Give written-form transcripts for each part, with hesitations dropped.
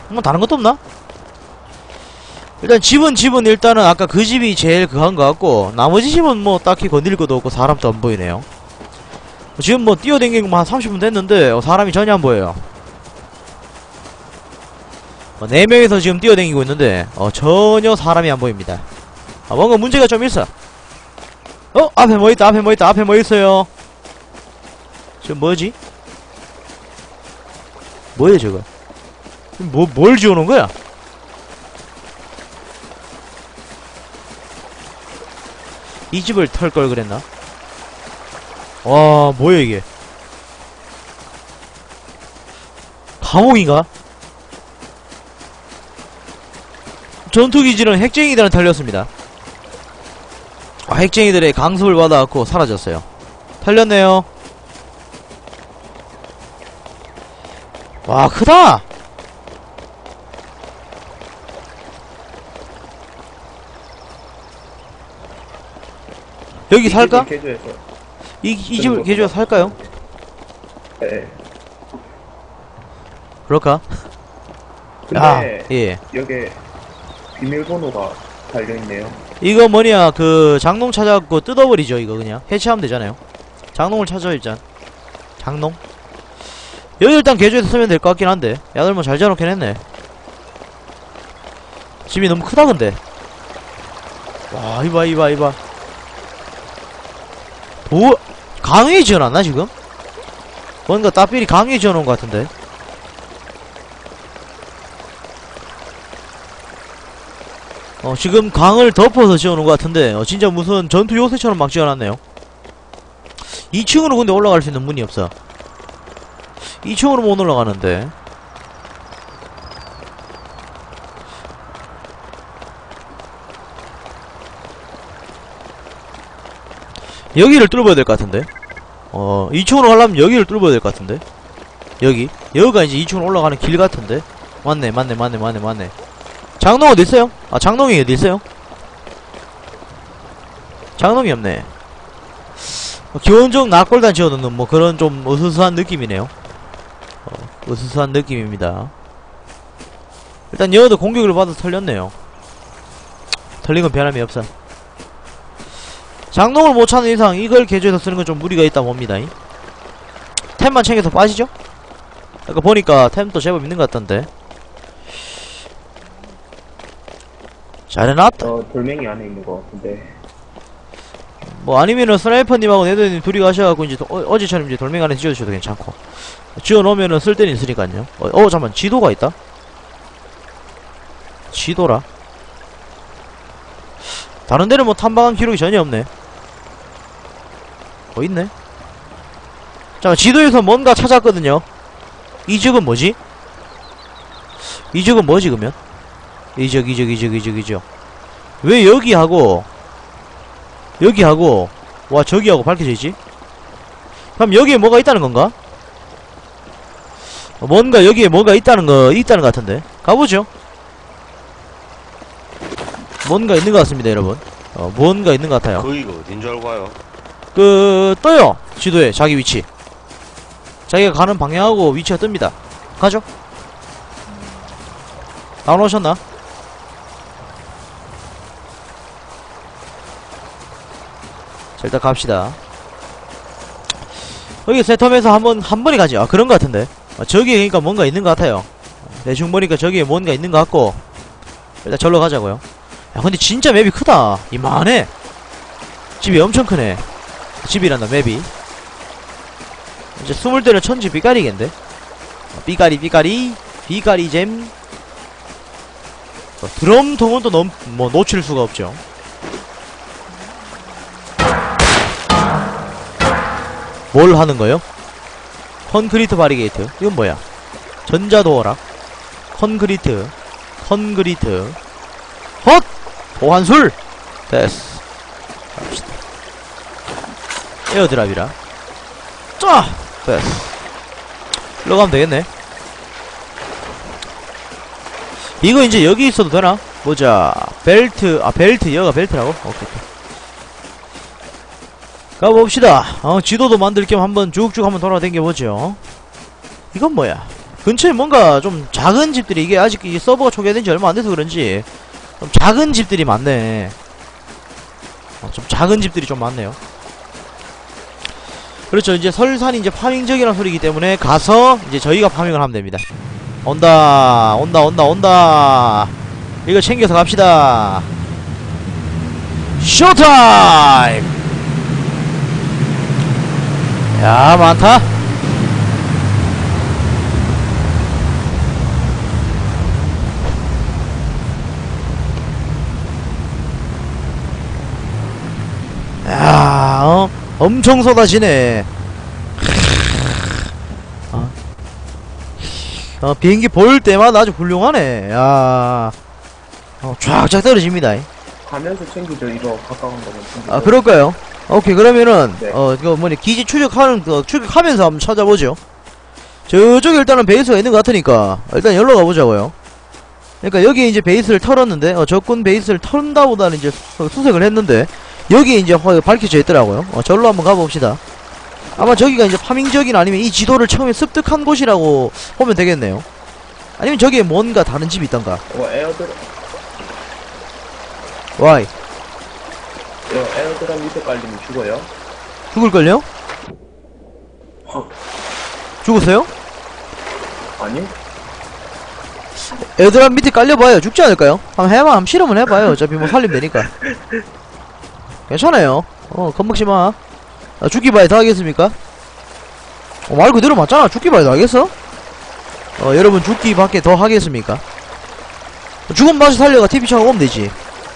뭐 다른 것도 없나? 일단 집은 일단은 아까 그 집이 제일 그한 것 같고, 나머지 집은 뭐 딱히 건드릴 것도 없고 사람도 안 보이네요. 지금 뭐 뛰어댕기고 한 30분 됐는데 사람이 전혀 안 보여요. 4명이서 지금 뛰어댕기고 있는데 전혀 사람이 안 보입니다. 뭔가 문제가 좀 있어. 앞에 뭐 있다, 앞에 뭐 있다, 앞에 뭐 있어요. 지금 뭐지? 뭐야 저거? 뭘 지어놓은 거야? 이 집을 털 걸 그랬나? 와, 뭐야 이게? 감옥인가? 전투기지는 핵쟁이들한테 털렸습니다. 핵쟁이들의 강습을 받아갖고 사라졌어요. 털렸네요. 와, 크다! 여기 살까? 이 집을 개조해서 살까요? 네. 그럴까? 근데 예. 여기 비밀번호가 달려있네요. 이거 뭐냐, 장농 찾아갖고 뜯어버리죠. 이거 그냥 해체하면 되잖아요. 장농을 찾아. 일단 장농 여기 일단 개조해서 쓰면 될 것 같긴 한데, 야들 뭐 잘 지어놓긴 했네. 집이 너무 크다 근데. 와, 이봐 강하게 지어놨나 지금? 뭔가 따삘이 강하게 지어놓은 것 같은데. 지금 강을 덮어서 지어놓은 것 같은데, 진짜 무슨 전투 요새처럼 막 지어놨네요. 2층으로 근데 올라갈 수 있는 문이 없어. 2층으로 못 올라가는데. 여기를 뚫어야 될 것 같은데. 2층으로 가려면 여기를 뚫어야 될 것 같은데. 여기가 이제 2층으로 올라가는 길 같은데. 맞네. 장롱 어디 있어요? 장롱이 어디 있어요? 장롱이 없네. 기본적 낙골단 지어놓는 뭐 그런 좀 으스스한 느낌이네요. 으스스한 느낌입니다. 일단 여기도 공격을 받아서 털렸네요. 털린 건 변함이 없어. 장롱을 못 찾는 이상 이걸 개조해서 쓰는 건 좀 무리가 있다 봅니다. 템만 챙겨서 빠지죠? 아까 보니까 템도 제법 있는 것 같던데. 잘해놨다. 돌멩이 안에 있는 것 같은데. 뭐 아니면은 스나이퍼님하고 네드님 둘이 가셔갖고 이제 어제처럼 이제 돌멩이 안에 지어주셔도 괜찮고, 지어놓으면은 쓸 때는 있으니까요. 잠깐만, 지도가 있다? 지도라? 다른 데는 뭐 탐방한 기록이 전혀 없네. 있네? 잠깐, 지도에서 뭔가 찾았거든요. 이 지역은 뭐지? 이 지역은 뭐지 그러면? 이 지역. 왜 여기하고 와 저기하고 밝혀져 있지? 그럼 여기에 뭐가 있다는 건가? 뭔가 여기에 뭐가 있다는 것 같은데. 가보죠. 뭔가 있는 것 같습니다 여러분. 뭔가 있는 것 같아요. 거기가 어딘 줄 알고 와요? 떠요 지도에 자기 위치. 자기가 가는 방향하고 위치가 뜹니다. 가죠. 나오셨나? 자, 일단 갑시다. 여기 세텀에서 한 번에 가지. 그런 것 같은데. 저기에 그러니까 뭔가 있는 것 같아요. 대충 보니까 저기에 뭔가 있는 것 같고, 일단 절로 가자고요. 야, 근데 진짜 맵이 크다. 이만해. 집이 엄청 크네. 집이란다 맵이. 이제 숨을 때는 천지 삐까리겠는데. 삐까리잼. 드럼통은 또 뭐 놓칠 수가 없죠. 뭘 하는 거요? 콘크리트 바리게이트. 이건 뭐야? 전자도어락. 콘크리트. 헛! 보안술! 됐어. 갑시다. 에어드랍이라. 짜! 됐어. 일로 가면 되겠네. 이거 이제 여기 있어도 되나? 보자. 벨트. 여기가 벨트라고? 오케이. 가봅시다. 지도도 만들 겸 한번 쭉쭉 한번 돌아다녀보죠. 이건 뭐야? 근처에 뭔가 좀 작은 집들이, 이게 아직 이 서버가 초기화된 지 얼마 안 돼서 그런지 좀 작은 집들이 많네. 좀 작은 집들이 좀 많네요. 그렇죠. 이제 설산이 이제 파밍적이라는 소리이기 때문에 가서 이제 저희가 파밍을 하면 됩니다. 온다 온다 온다 온다. 이거 챙겨서 갑시다. 쇼타임. 야, 많다. 야, 엄청 쏟아지네. 비행기 볼 때마다 아주 훌륭하네. 야, 쫙쫙 떨어집니다. 가면서 챙기죠. 이거 가까운 거는 챙기죠. 아, 그럴까요? 오케이, 그러면은 네. 이거 뭐냐, 기지 추적하는 거 추격하면서 한번 찾아보죠. 저쪽에 일단은 베이스가 있는 것 같으니까 일단 열로 가보자고요. 그러니까 여기 이제 베이스를 털었는데, 적군 베이스를 턴다보다는 이제 수색을 했는데 여기 이제 밝혀져 있더라고요. 절로 한번 가봅시다. 아마 저기가 이제 파밍적인, 아니면 이 지도를 처음에 습득한 곳이라고 보면 되겠네요. 아니면 저기에 뭔가 다른 집이 있던가. 에어드랍 와이. 에어드랍 밑에 깔리면 죽어요. 죽을걸요? 죽었어요? 아니? 애들아 밑에 깔려봐요. 죽지 않을까요? 한번 실험은 해봐요. 어차피 뭐 살리면 되니까. 괜찮아요. 겁먹지마. 죽기 봐야 더 하겠습니까? 말 그대로 맞잖아. 죽기 봐야 더 하겠어? 여러분, 죽기 밖에 더 하겠습니까? 죽은 맛이 살려가 TV창 오면 되지.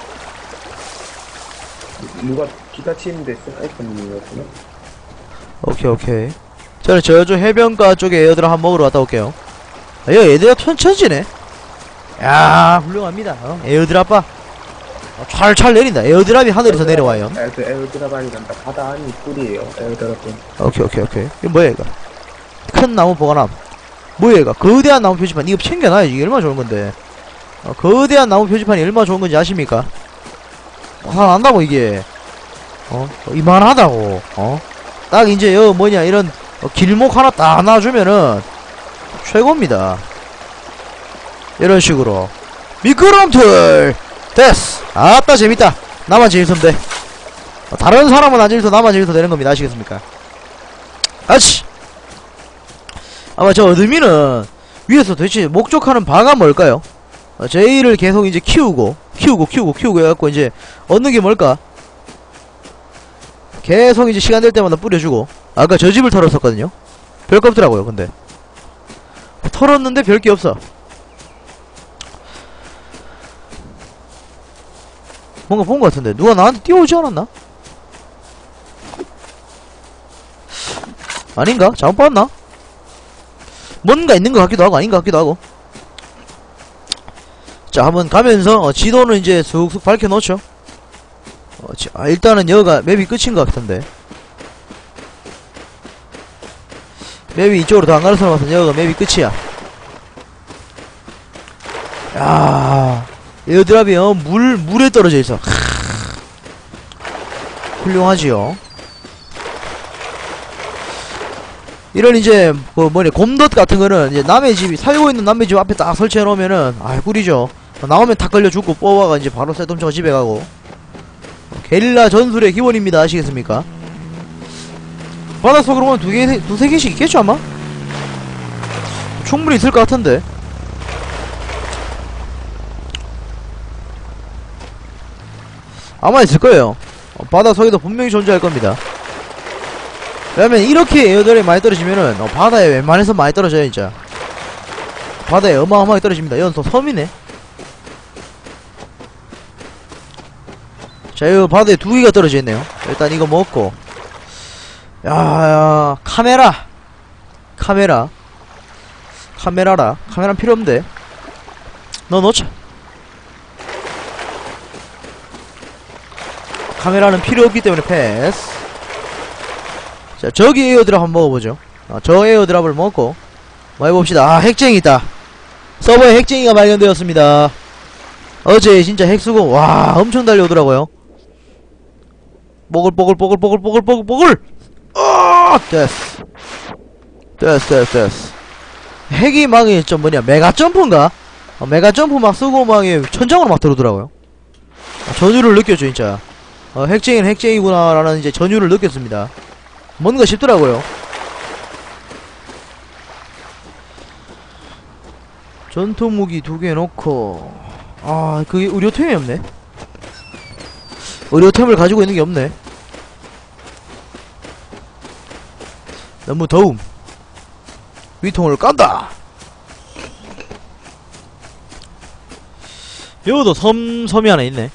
누가 기타 치는데 스나이퍼님이었구나. 오케이. 저는 저쪽 해변가 쪽에 에어드랍 한번 먹으러 갔다 올게요. 야, 에어드랍 천천지네. 야, 훌륭합니다. 에어드랍 봐. 찰찰 내린다. 에어드랍이 하늘에서 내려와요. 에어드랍 아니란다. 바다 안이 꿀이에요. 에어드랍은. 오케이. 이거 뭐야, 이거? 큰 나무 보관함. 뭐야, 이거? 거대한 나무 표지판. 이거 챙겨놔야지. 이게 얼마나 좋은 건데. 거대한 나무 표지판이 얼마나 좋은 건지 아십니까? 난다고, 이게. 이만하다고. 딱 이제, 이런, 길목 하나 딱 놔주면은, 최고입니다. 이런 식으로. 미끄럼틀! 됐어! 아따, 재밌다. 나만 재밌으면 돼. 다른 사람은 안 재밌어, 나만 재밌어 되는 겁니다. 아시겠습니까? 아치! 아마 저 어드민은 위에서 도대체 목적하는 바가 뭘까요? 제이를 계속 이제 키우고 해갖고 이제 얻는 게 뭘까? 계속 이제 시간 될 때마다 뿌려주고. 아까 저 집을 털었었거든요? 별거 없더라고요, 근데. 털었는데 별 게 없어. 뭔가 본 것 같은데. 누가 나한테 뛰어오지 않았나? 아닌가? 잘못 봤나? 뭔가 있는 것 같기도 하고 아닌 것 같기도 하고. 자, 한번 가면서 지도는 이제 쑥쑥 밝혀놓죠. 일단은 여기가 맵이 끝인 것 같은데. 맵이 이쪽으로 더 안 가는 사람 같은데 여기가 맵이 끝이야. 야, 에어드랍이 물에 떨어져 있어. 훌륭하지요. 이런 이제 곰덧 같은 거는 이제 남의 집이, 살고 있는 남의 집 앞에 딱 설치해 놓으면은 꿀이죠. 나오면 다 걸려 죽고 뽑아가 이제 바로 쇠돔쳐가 집에 가고. 게릴라 전술의 기본입니다. 아시겠습니까? 바닷속으로 보면 두세 개씩 있겠죠 아마? 충분히 있을 것 같은데. 아마 있을 거예요. 바닷속에도 분명히 존재할 겁니다. 왜냐면 이렇게 에어드랍이 많이 떨어지면은 바다에 웬만해서 많이 떨어져요. 진짜 바다에 어마어마하게 떨어집니다. 이건 또 섬이네. 자, 이 바다에 2개가 떨어져 있네요. 일단 이거 먹고. 야, 카메라라. 카메라는 필요 없는데. 넣어놓자. 카메라는 필요 없기 때문에 패스. 자, 저기 에어드랍 한번 먹어보죠. 저 에어드랍을 먹고 뭐 해봅시다. 핵쟁이 있다. 서버에 핵쟁이가 발견되었습니다. 어제 진짜 핵수고 와 엄청 달려오더라고요. 뽀글. 됐어. 핵이 막, 좀 뭐냐, 메가 점프인가? 메가 점프 막 쓰고 막, 천장으로 막 들어오더라고요. 전율을 느꼈죠, 진짜. 핵쟁이는 핵쟁이구나라는 이제 전율을 느꼈습니다. 뭔가 싶더라고요. 전투무기 2개 놓고, 그게 의료템이 없네. 의료템을 가지고 있는 게 없네. 너무 더움. 위통을 깐다! 여기도 섬이 하나 있네.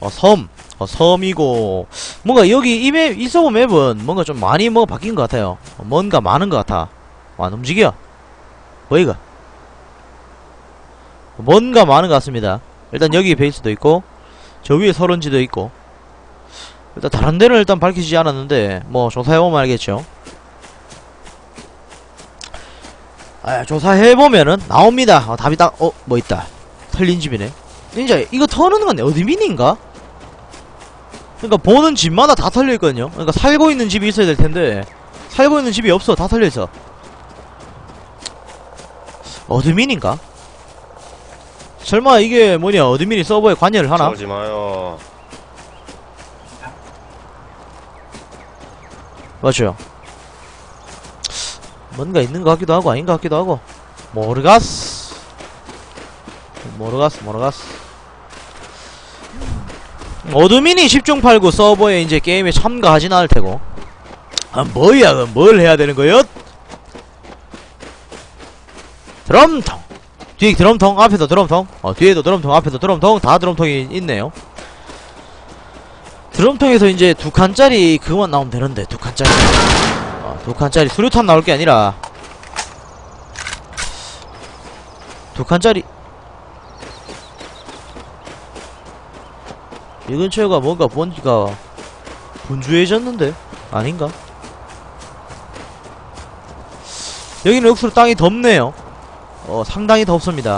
섬이고, 뭔가 여기 이 서버 맵은 뭔가 좀 많이 바뀐 것 같아요. 뭔가 많은 것 같아. 안 움직여. 뭐이가? 뭔가 많은 것 같습니다. 일단 여기 베이스도 있고, 저 위에 설원지도 있고, 일단 다른 데는 일단 밝히지 않았는데, 조사해보면 알겠죠. 조사해보면은, 나옵니다. 답이 딱, 뭐 있다. 털린 집이네. 진짜, 이거 터는 건 어드민인가? 그러니까 보는 집마다 다 털려있거든요. 그러니까 살고 있는 집이 있어야 될 텐데, 살고 있는 집이 없어. 다 털려있어. 어드민인가? 설마 이게 뭐냐, 어드민이 서버에 관여를 하나? 싸우지 마요. 맞죠? 뭔가 있는 것 같기도 하고 아닌 것 같기도 하고. 모르가스. 어드민이 10중 8구 서버에 이제 게임에 참가하진 않을 테고. 뭐야, 그럼 뭘 해야 되는 거요? 드럼통. 뒤에 드럼통, 앞에도 드럼통. 뒤에도 드럼통, 앞에도 드럼통. 다 드럼통이 있네요. 드럼통에서 이제 2칸짜리 그것만 나오면 되는데, 2칸짜리. 2칸짜리 수류탄 나올 게 아니라 2칸짜리. 이 근처가 뭔가 본지가 분주해졌는데? 아닌가? 여기는 역수로 땅이 덥네요. 상당히 덥습니다.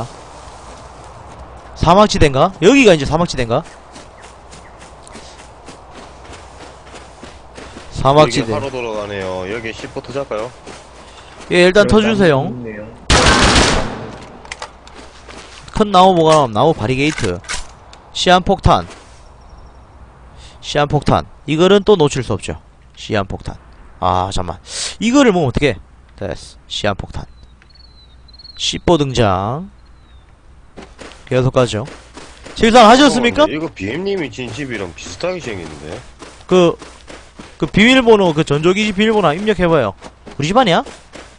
사막지대인가? 여기가 이제 사막지대인가? 사막지대. 여기 하루 돌아가네요. 여기 C4 터질까요? 예, 일단 터주세요. 있네요. 큰 나무 보관함, 나무 바리게이트, 시한폭탄. 이거는 또 놓칠 수 없죠. 시한폭탄. 잠만. 이거를 먹으면 어떡해. 됐어. 시한폭탄. C4 등장. 계속 가죠. 실상하셨습니까? 이거 BM님이 진 집이랑 비슷하게 생겼는데. 그 비밀번호, 전조기지 비밀번호 입력해봐요. 우리 집 아니야?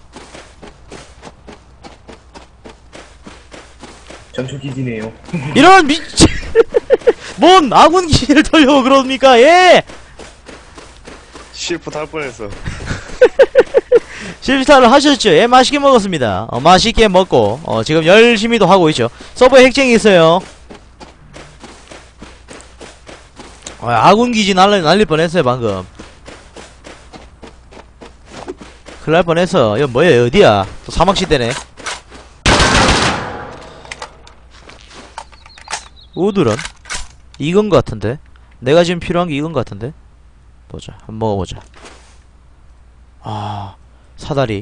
전초기지네요. 이런 미친! 뭔 아군 기지를 털려고 그럽니까? 예! 실프 탈 뻔했어. 실비타를 하셨죠? 예, 맛있게 먹었습니다. 맛있게 먹고, 지금 열심히도 하고 있죠. 서버에 핵쟁이 있어요. 아군 기지 날릴 뻔했어요, 방금. 큰일 날 뻔했어. 이거 뭐야, 어디야? 또 사막시대네. 우드런? 이건 것 같은데? 내가 지금 필요한 게 이건 것 같은데? 보자. 한번 먹어보자. 사다리.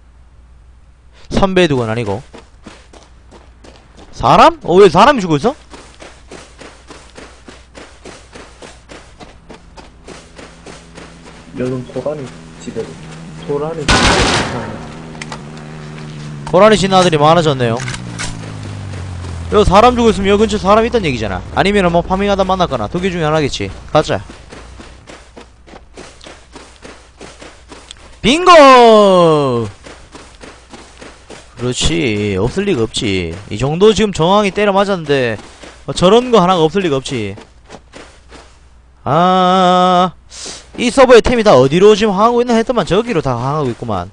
삼배두건 아니고. 사람? 왜 사람이 죽어 있어? 여름 도라니 집에 도라니 고라니 신 아들이 많아졌네요. 여기 사람 죽어 있으면 여기 근처 사람 있단 얘기잖아. 아니면은 파밍하다 만났거나 두 개 중에 하나겠지. 가자. 빙고! 그렇지. 없을 리가 없지. 이 정도 지금 정황이 때려 맞았는데 저런 거 하나가 없을 리가 없지. 이 서버의 템이 다 어디로 지금 항하고 있나 했더만 저기로 다 항하고 있구만.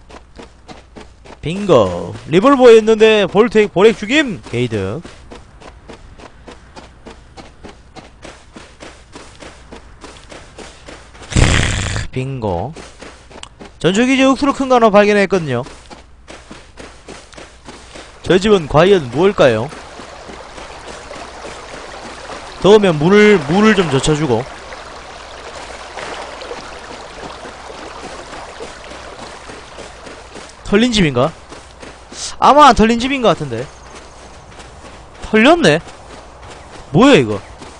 빙고. 리볼버에 있는데 볼핵 죽임. 게이드. 빙고. 전초기지 억수로 큰 거 하나 발견했거든요. 저 집은 과연 무엇일까요? 더우면 물을 좀 젖혀주고. 털린 집인가? 아마 안 털린 집인 것 같은데. 털렸네? 뭐야 이거?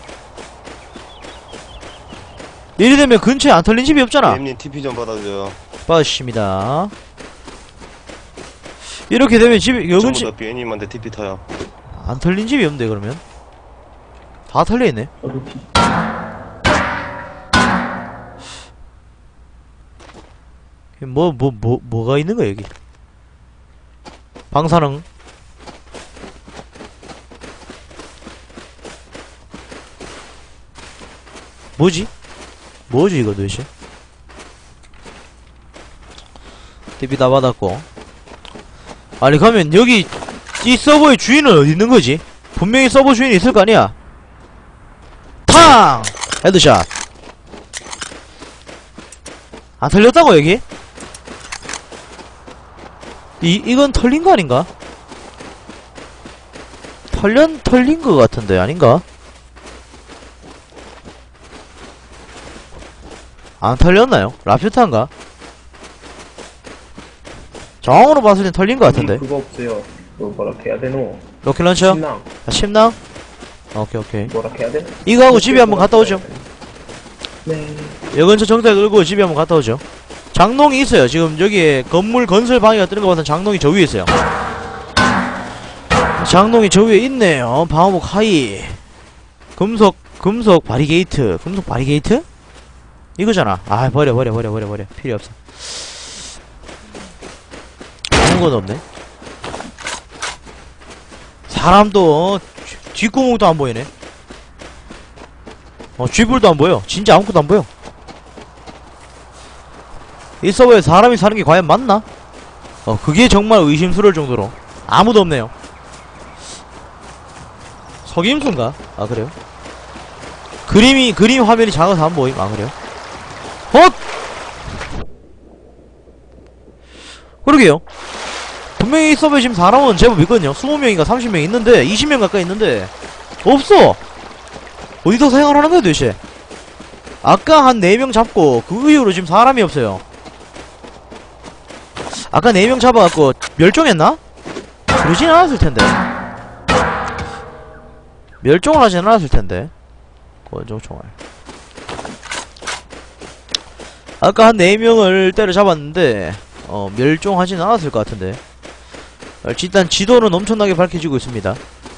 이리 되면 근처에 안 털린 집이 없잖아. BM님 TP 좀 받아줘요. 빠졌습니다. 이렇게 되면 집이 요 전부 근처 다 BM님한테 TP 타요. 안 털린 집이 없는데 그러면? 다 털려있네. 저도 티. 뭐가 있는 거야 여기? 방사능. 뭐지? 뭐지 이거 도대체? TV 다 받았고. 아니 가면 여기 이 서버의 주인은 어디 있는 거지? 분명히 서버 주인이 있을 거 아니야? 탕! 헤드샷. 안 털렸다고 여기? 이건 털린 거 아닌가? 털린 거 같은데 아닌가? 안 털렸나요? 라퓨타인가? 정으로 봤을 땐 털린 거 같은데. 그거 없어요. 그 뭐라 해야 되노? 로켓 런처? 침낭. 아, 침낭? 오케이. 뭐라 해야 되나? 이거 하고 집에 한번 갔다 오죠. 네. 여 근처 정자 끌고 집에 한번 갔다 오죠. 장롱이 있어요. 지금 여기에 건물 건설 방해가 뜨는 거 봐서 장롱이 저 위에 있어요. 장롱이 저 위에 있네요. 방어복 하이. 금속 바리게이트. 금속 바리게이트? 이거잖아. 아, 버려. 필요 없어. 아무것도 없네. 사람도 뒷구멍도 안 보이네. 쥐불도 안 보여. 진짜 아무것도 안 보여. 이 서버에 사람이 사는 게 과연 맞나? 그게 정말 의심스러울 정도로 아무도 없네요. 석임수인가? 아, 그래요? 그림 화면이 작아서 안 보임. 아, 그래요? 그러게요. 분명히 이 서버에 지금 사람은 제법 있거든요. 20명인가 30명 있는데 20명 가까이 있는데 없어. 어디서 생활하는 거야 도대체? 아까 한 4명 잡고 그 이후로 지금 사람이 없어요. 아까 4명 잡아갖고 멸종했나? 그러진 않았을 텐데. 멸종을 하진 않았을 텐데. 권총 총알. 아까 한 4명을 때려잡았는데 멸종하진 않았을 것 같은데. 일단 지도는 엄청나게 밝혀지고 있습니다.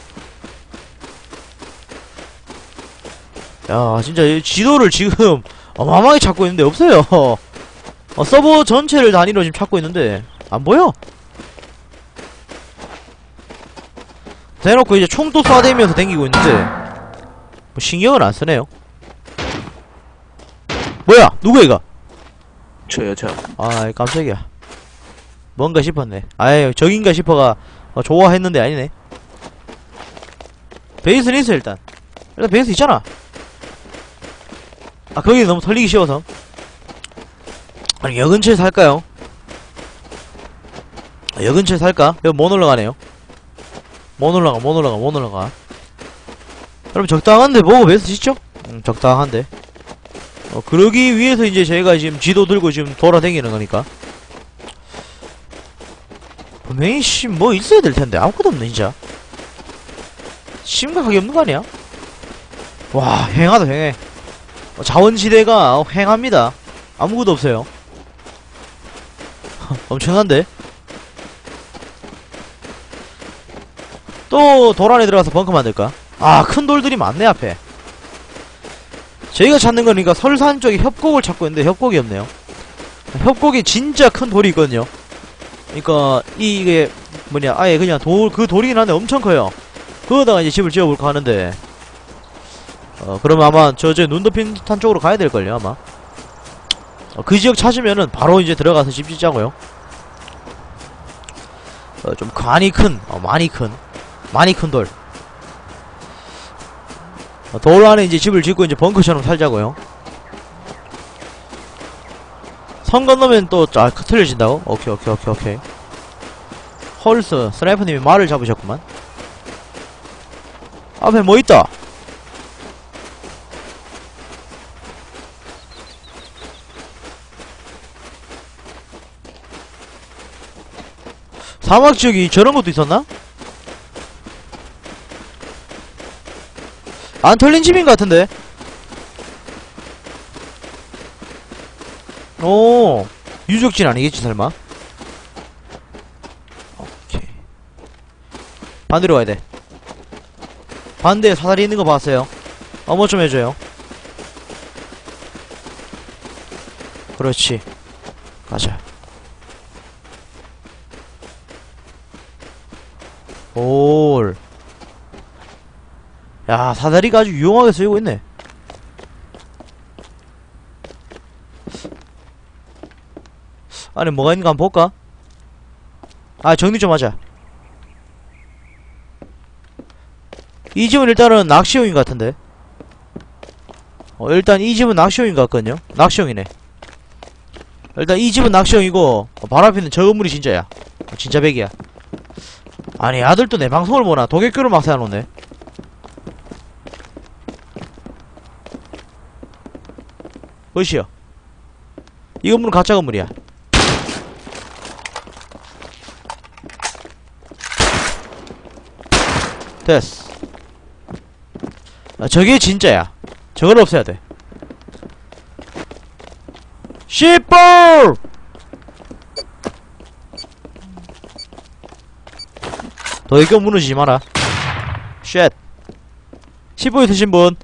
야, 진짜 이 지도를 지금 어마어마하게 찾고 있는데 없어요. 서버 전체를 단위로 지금 찾고 있는데 안 보여. 대놓고 이제 총도 쏴대면서 댕기고 있는데 뭐 신경을 안 쓰네요. 뭐야? 누구 이가? 저요. 아, 깜짝이야. 뭔가 싶었네. 아유, 적인가 싶어가 좋아했는데 아니네. 베이스는 있어 일단 베이스 있잖아. 아, 거기 너무 털리기 쉬워서. 아니, 여 근처에 살까요? 여 근처에 살까? 여기 못 올라가네요. 못 올라가. 그럼 적당한데 뭐고 베이스 짓죠? 적당한데. 그러기 위해서 이제 제가 지금 지도 들고 지금 돌아다니는 거니까. 분명히 뭐 있어야 될 텐데 아무것도 없네 진짜. 심각하게 없는 거 아니야? 와, 휑하다 휑해. 자원지대가 휑합니다. 아무것도 없어요. 엄청난데? 또 돌 안에 들어가서 벙커 만들까? 아, 큰 돌들이 많네 앞에. 저희가 찾는 거니까 설산 쪽에 협곡을 찾고 있는데 협곡이 없네요. 협곡에 진짜 큰 돌이 있거든요. 그니까 이게 뭐냐, 아예 그냥 그 돌이긴 한데 엄청 커요. 그거다가 이제 집을 지어볼까 하는데 그러면 아마 눈 덮인 듯한 쪽으로 가야 될걸요 아마. 그 지역 찾으면은 바로 이제 들어가서 집 짓자고요. 좀 많이 큰 돌. 돌 안에 이제 집을 짓고 이제 벙커처럼 살자고요. 선 건너면 또 틀려진다고? 오케이. 헐스 스나이퍼님이 말을 잡으셨구만. 앞에 뭐 있다. 사막 지역이 저런 것도 있었나? 안 털린 집인 것 같은데? 오, 유적진 아니겠지, 설마? 오케이. 반대로 가야 돼. 반대에 사다리 있는 거 봤어요. 어머 좀 해줘요. 그렇지. 가자. 올. 야, 사다리가 아주 유용하게 쓰이고 있네. 안에 뭐가 있는가 한번 볼까? 아, 정리 좀 하자. 이 집은 일단은 낚시용인 것 같은데. 일단 이 집은 낚시용인 것 같거든요. 낚시용이네. 일단 이 집은 낚시용이고 바로 앞에 있는 저 건물이 진짜야. 진짜 백이야. 아니, 아들도 내 방송을 보나. 도객교를 막 세워놓네. 어이씨여. 이 건물은 가짜 건물이야. 됐어. 아, 저게 진짜야. 저걸 없애야 돼. 씨볼! 도의교 무너지지 마라. 쉣. 10분 드신 분.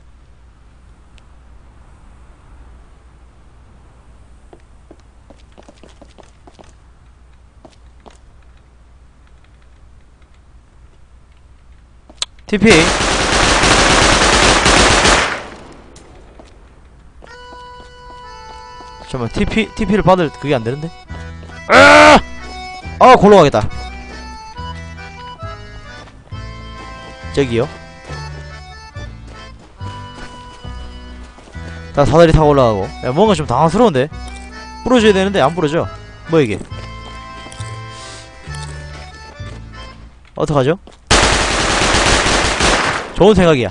TP. 잠깐만, TP를 받을 그게 안 되는데? 골로 가겠다. 저기요. 나 사다리 타고 올라가고. 야, 뭔가 좀 당황스러운데? 부러져야 되는데 안 부러져. 뭐 이게? 어떡하죠? 좋은 생각이야.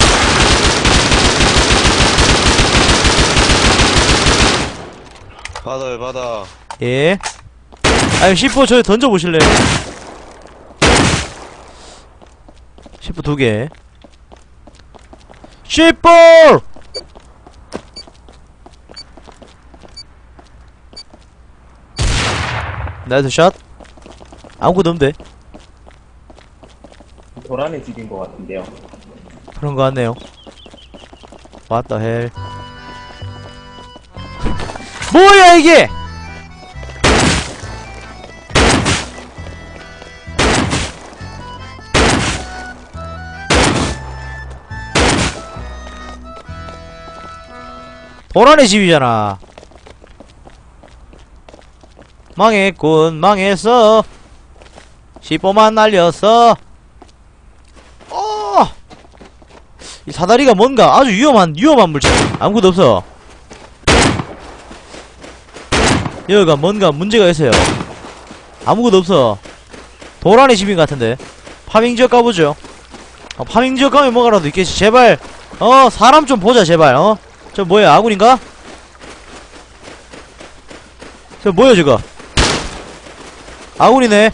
받아요, 받아. 예. 아니, C4 저 던져보실래요? C4 2개. C4! 나이스 샷. 아무것도 없는데. 도란의 집인 것 같은데요. 그런 거 같네요. What the hell. 뭐야 이게! 도란의 집이잖아. 망했군, 망했어. C4만 날렸어. 이 사다리가 뭔가 아주 위험한 물질. 아무것도 없어. 여기가 뭔가 문제가 있어요. 아무것도 없어. 도란의 집인 것 같은데. 파밍지역 가보죠. 파밍지역 가면 뭐가라도 있겠지. 제발 사람 좀 보자 제발. 저 뭐야, 아군인가? 저 뭐야 저거. 아군이네.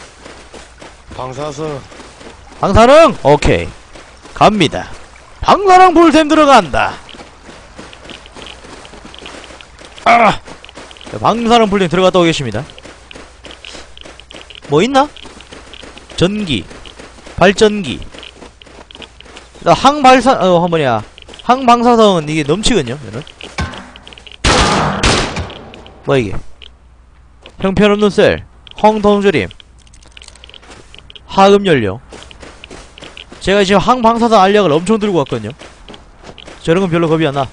방사선. 방사능? 오케이. 갑니다. 방사능 볼템 들어간다. 방사능 볼템 들어갔다 오겠습니다. 뭐 있나? 전기, 발전기. 항발사, 뭐냐, 항방사성은 이게 넘치거든요, 얘는. 뭐 이게? 형편없는 셀, 헝텅조림, 하급연료. 제가 지금 항방사선 알약을 엄청 들고 왔거든요. 저런건 별로 겁이 안나.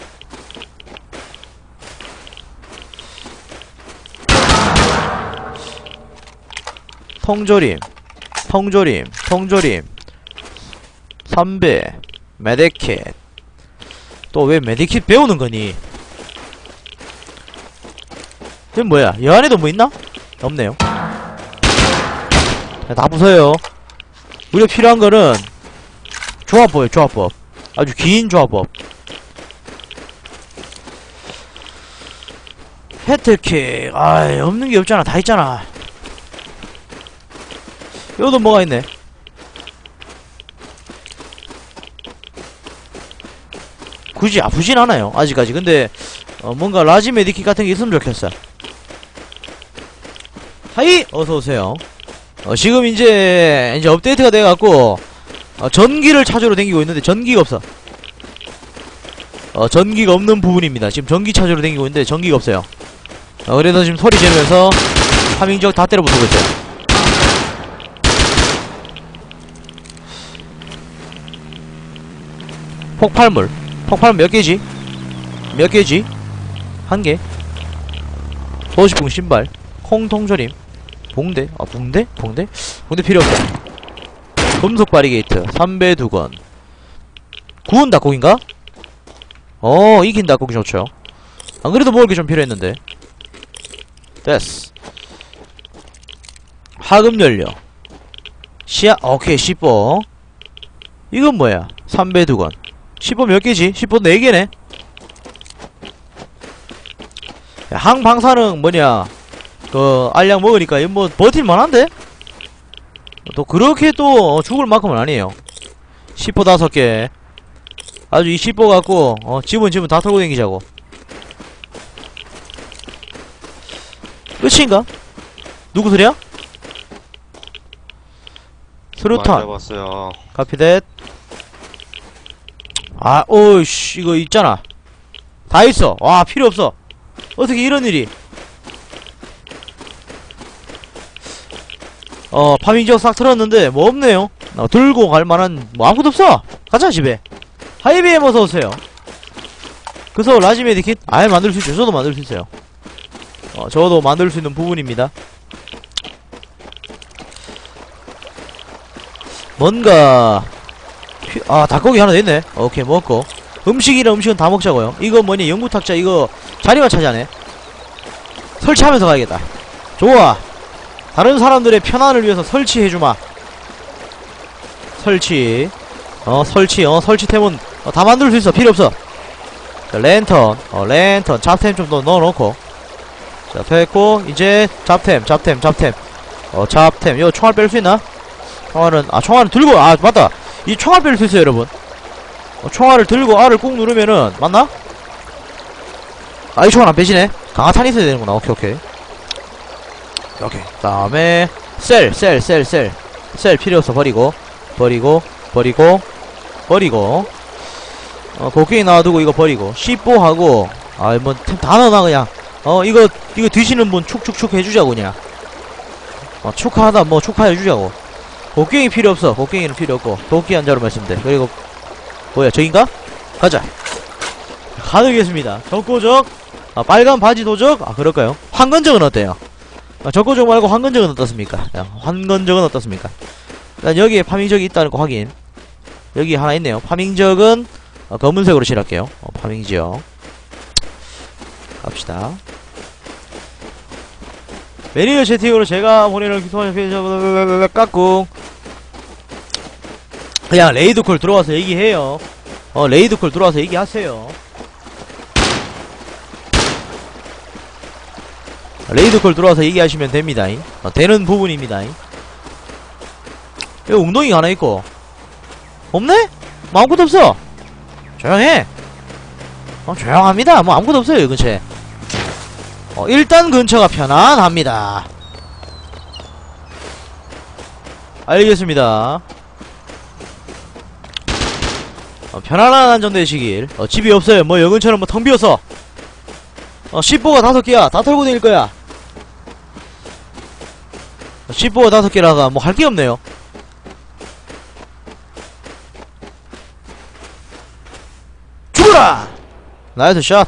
통조림, 삼배, 메디킷. 또 왜 메디킷 배우는 거니? 이건 뭐야? 여 안에도 뭐 있나? 없네요. 다 부숴요. 우리가 필요한 거는 조합법이에요, 조합법. 아주 긴 조합법. 해틀킥. 없는 게 없잖아. 다 있잖아. 여기도 뭐가 있네. 굳이 아프진 않아요 아직까지. 근데 뭔가 라지 메디킷 같은 게 있으면 좋겠어. 하이! 어서오세요. 지금 이제 업데이트가 돼갖고 전기를 찾으러 다니고 있는데 전기가 없어. 전기가 없는 부분입니다. 지금 전기 찾으러 다니고 있는데 전기가 없어요. 그래서 지금 소리 지르면서 파밍지역 다 때려 부수고 있어요. 폭발물 몇 개지? 몇 개지? 한 개. 도시풍 신발, 콩통조림, 봉대. 봉대 필요 없어. 금속 바리게이트, 삼배 두건. 구운 닭고기인가? 익힌 닭고기 좋죠. 안 그래도 먹을 게 좀 필요했는데. 됐어. 하급 연료. 오케이, 10보. 이건 뭐야? 삼배 두건. 10보 몇 개지? 10보 4개네? 항방사능 뭐냐, 알약 먹으니까 이거 뭐 버틸만한데? 또 그렇게 또 죽을 만큼은 아니에요. 10보 5개. 아주 이 10보 갖고 집은 다 털고 다니자고. 끝인가? 누구 소리야? 수류탄 잡았어요. 카피댓. 오이씨, 이거 있잖아. 다 있어. 와, 필요 없어. 어떻게 이런 일이. 파밍지역 싹 틀었는데 뭐 없네요. 들고 갈 만한 뭐 아무것도 없어. 가자 집에. 하이비엠 어서오세요. 그래서 라지 메디킷 만들 수 있죠. 저도 만들 수 있어요. 저도 만들 수 있는 부분입니다. 뭔가 닭고기 하나 더 있네. 오케이, 먹고. 음식은 다 먹자고요. 이거 뭐냐, 연구탁자 이거 자리만 차지하네. 설치하면서 가야겠다. 좋아. 다른 사람들의 편안을 위해서 설치해주마. 설치템은 다 만들 수 있어. 필요 없어. 자, 랜턴, 잡템 좀 넣어놓고. 자, 됐고, 이제 잡템. 잡템. 이거 총알 뺄 수 있나? 총알은 들고, 맞다. 이 총알 뺄 수 있어요, 여러분. 총알을 들고 R을 꾹 누르면은, 맞나? 이 총알 안 빼지네? 강화탄이 있어야 되는구나. 오케이. 다음에, 셀 필요 없어. 버리고. 곡괭이 놔두고 이거 버리고. C4하고, 뭐, 템 다 넣어놔, 그냥. 이거 드시는 분 축축축 해주자고, 그냥. 축하하다, 뭐, 축하해주자고. 곡괭이 필요 없어. 곡괭이는 필요 없고. 도끼 한 자루 마시면 돼. 그리고, 뭐야, 저긴가? 가자. 가득했습니다. 적고적. 빨간 바지 도적. 그럴까요? 황건적은 어때요? 적고적 말고 황건적은 어떻습니까? 황건적은 어떻습니까? 일단 여기에 파밍적이 있다는 거 확인. 여기 하나 있네요. 파밍적은 검은색으로 칠할게요. 파밍지역 갑시다. 매니저 채팅으로 제가 보내는 기소하는 깍꿍. 그냥 레이드콜 들어와서 얘기해요. 레이드콜 들어와서 얘기하세요. 레이드콜 들어와서 얘기하시면 됩니다. 되는 부분입니다. 여기 웅덩이가 하나 있고. 없네? 뭐 아무것도 없어. 조용해. 조용합니다. 뭐 아무것도 없어요, 이 근처에. 일단 근처가 편안합니다. 알겠습니다. 편안한 안전 되시길. 집이 없어요. 뭐 여근처럼 뭐 텅 비어서. 10보가 5개야. 다 털고 다닐 거야. 10보가 5개라가 뭐 할 게 없네요. 죽어라! 나이스 샷.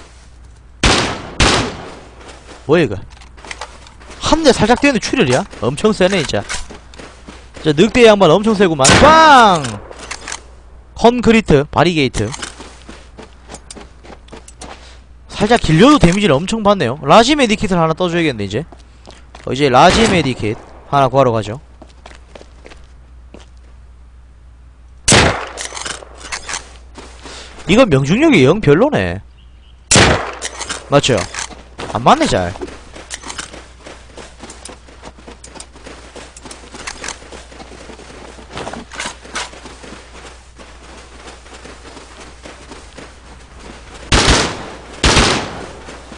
뭐야 이거. 한 대 살짝 뛰는데 출혈이야? 엄청 세네 진짜. 저 늑대 양반 엄청 세구만. 빵! 콘크리트 바리게이트. 살짝 길려도 데미지를 엄청 받네요. 라지 메디킷을 하나 떠줘야겠네 이제. 이제 라지 메디킷 하나 구하러 가죠. 이건 명중력이 영 별로네. 맞죠? 안 맞네 잘.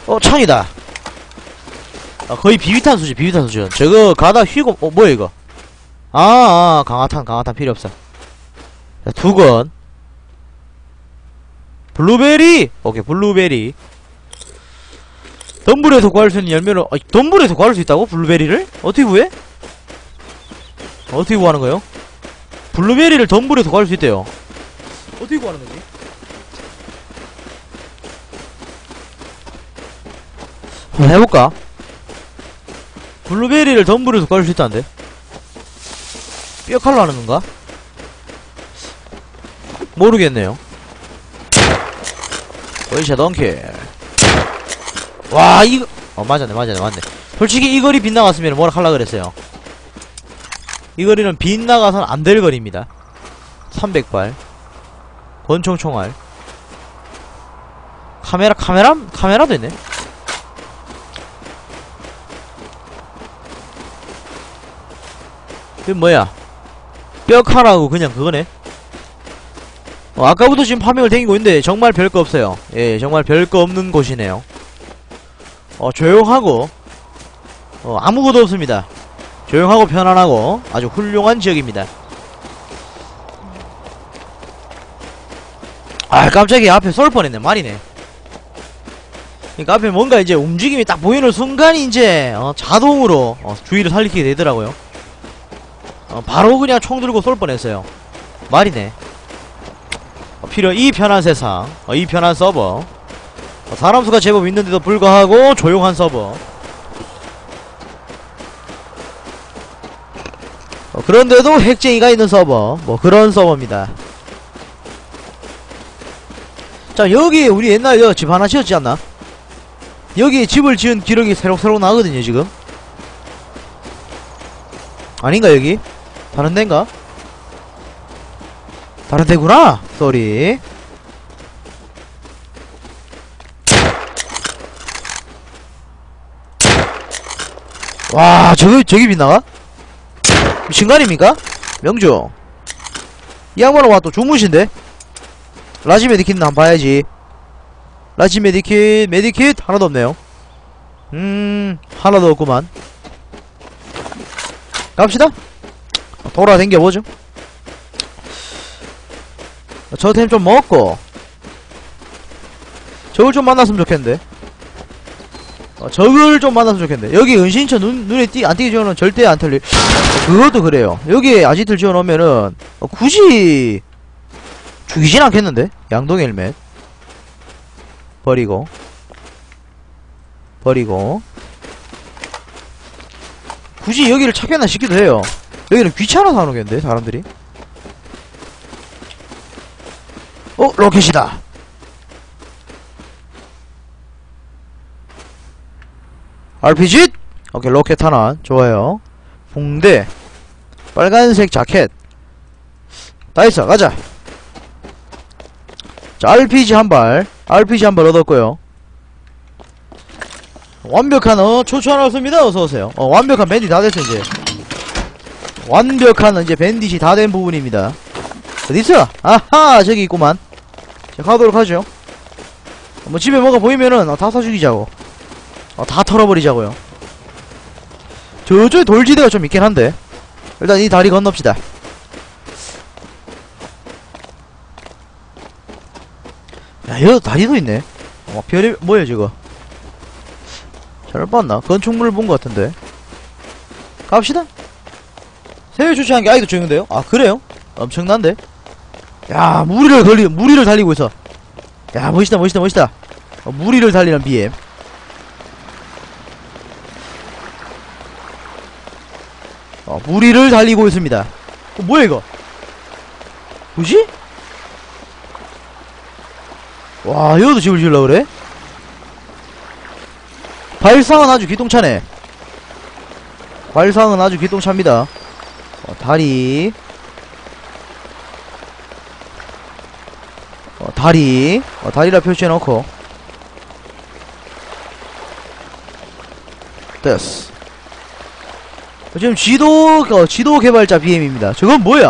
창이다. 거의 비비탄 수준, 비비탄 수준. 저거 가다 휘고, 뭐야, 이거? 강화탄 필요 없어. 자, 2건. 블루베리! 오케이, 블루베리. 덤불에서 구할 수 있는 열매로, 덤불에서 구할 수 있다고? 블루베리를? 어떻게 구해? 어떻게 구하는 거예요? 블루베리를 덤불에서 구할 수 있대요. 어떻게 구하는 거지? 한번 해볼까? 블루베리를 덤불에서 구할 수 있다는데? 뼈칼로 하는 건가? 모르겠네요. 원샷 원킬. 와, 이거, 맞네. 솔직히 이 거리 빗나갔으면 뭐라 할라 그랬어요. 이 거리는 빗나가선 안 될 거리입니다. 300발. 권총 총알. 카메라도 있네. 이거 뭐야? 뼈칼하고 그냥 그거네. 아까부터 지금 파밍을 댕기고 있는데 정말 별거 없어요. 예, 정말 별거 없는 곳이네요. 조용하고 아무것도 없습니다. 조용하고 편안하고 아주 훌륭한 지역입니다. 깜짝이야. 앞에 쏠 뻔했네. 말이네. 그니까 앞에 뭔가 이제 움직임이 딱 보이는 순간이 이제 자동으로 주의를 살리게 되더라고요. 바로 그냥 총 들고 쏠 뻔했어요. 말이네. 이 편한 세상, 이 편한 서버, 사람 수가 제법 있는데도 불구하고 조용한 서버. 그런데도 핵쟁이가 있는 서버, 뭐 그런 서버입니다. 자, 여기 우리 옛날에 집 하나 지었지 않나? 여기 집을 지은 기록이 새록새록 나거든요 지금. 아닌가 여기? 다른 데인가? 다른 데구나! 쏘리. 와, 저기 빗나가? 미친 거 아닙니까? 명중. 이 양반은 와 또 주무신데? 라지 메디킷은 한번 봐야지. 라지 메디킷 하나도 없네요. 하나도 없구만. 갑시다. 돌아댕겨보죠. 저 템 좀 먹고 저걸 좀 만났으면 좋겠는데. 저걸 좀 만났으면 좋겠는데. 여기 은신처 눈에 안 띄게 지어놓으면 절대 안 털릴. 그것도 그래요. 여기에 아지트를 지어놓으면은 굳이 죽이진 않겠는데. 양동 헬멧 버리고 굳이 여기를 찾겠나 싶기도 해요. 여기는 귀찮아서 안 오겠는데 사람들이. 로켓이다. RPG? 오케이, 로켓 하나. 좋아요. 붕대. 빨간색 자켓. 다 있어. 가자. 자, RPG 한 발 얻었고요. 완벽한, 초초 하나 없습니다. 어서오세요. 완벽한 밴딧 다 됐어, 이제. 완벽한, 이제 밴딧이 다 된 부분입니다. 어디있어? 아하! 저기 있구만. 자, 가도록 하죠. 뭐, 집에 뭐가 보이면은, 다 사 죽이자고. 다 털어버리자고요. 저쪽에 돌지대가 좀 있긴 한데. 일단 이 다리 건넙시다. 야, 여기 다리도 있네. 별이, 뭐야, 저거. 잘못 봤나? 건축물을 본 것 같은데. 갑시다. 새우 주차한 게 아직도 적은데요? 아, 그래요? 엄청난데? 야, 무리를 달리고 있어. 야, 멋있다. 무리를 달리는 BM. 무리를 달리고 있습니다. 뭐야, 이거? 뭐지? 와, 여기도 집을 지으려고 그래? 발상은 아주 기똥차네. 발상은 아주 기똥차입니다. 다리. 다리라 표시해놓고. 됐어. 지금 지도 개발자 BM입니다. 저건 뭐야?